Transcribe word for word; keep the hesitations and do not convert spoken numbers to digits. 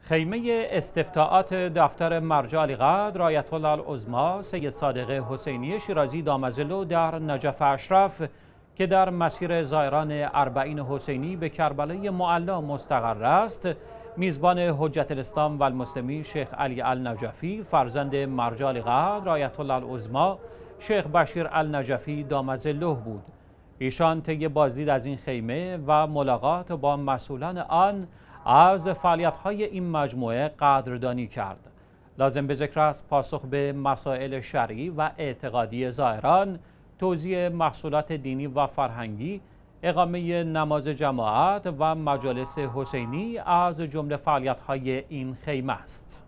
خیمه استفتاءات دفتر مرجع علیقدر آیت الله العظما سید صادق حسینی شیرازی دامظله در نجف اشرف که در مسیر زائران اربعین حسینی به کربلای معلی مستقر است، میزبان حجت الاسلام و المسلمین شیخ علی النجفی فرزند مرجع علیقدر آیت الله العظما شیخ بشیر النجفی دامظله بود. ایشان طی بازدید از این خیمه و ملاقات با مسئولان آن از فعالیت‌های این مجموعه قدردانی کرد. لازم به ذکر است پاسخ به مسائل شرعی و اعتقادی زائران، توزیع محصولات دینی و فرهنگی، اقامه نماز جماعت و مجالس حسینی از جمله فعالیت‌های این خیمه است.